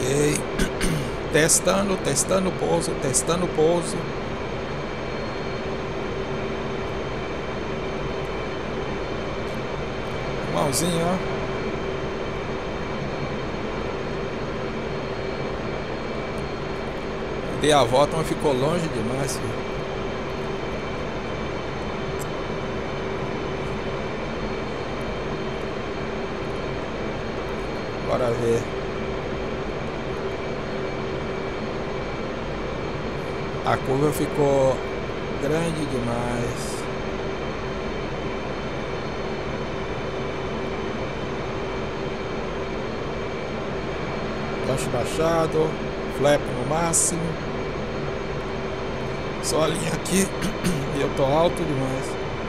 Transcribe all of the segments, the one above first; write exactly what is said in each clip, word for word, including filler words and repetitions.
Ok. Testando, testando o pouso, testando o pouso. Mãozinha, ó. Dei a volta, mas ficou longe demais, filho. Bora ver. A curva ficou grande demais. Gancho baixado, flap no máximo. Só a linha aqui e eu tô alto demais.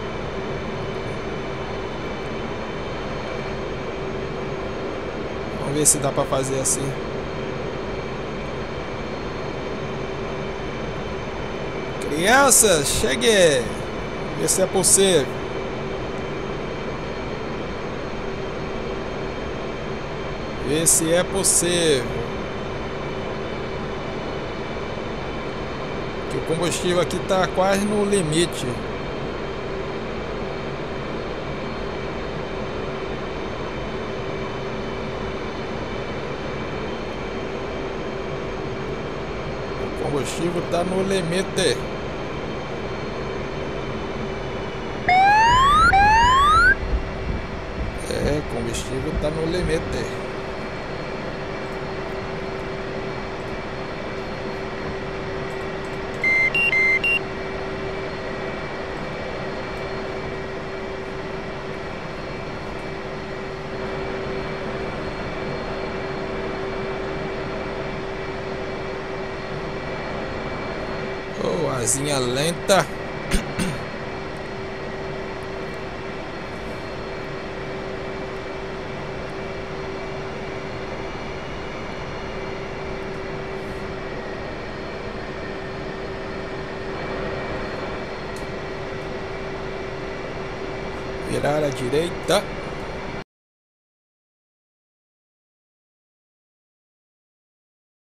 Vamos ver se dá pra fazer assim. Crianças, cheguei! Ver se é possível. Ver se é possível. Que o combustível aqui tá quase no limite. O combustível tá no limite. É, o combustível tá no limite. Oh, asinha lenta. Virar à direita.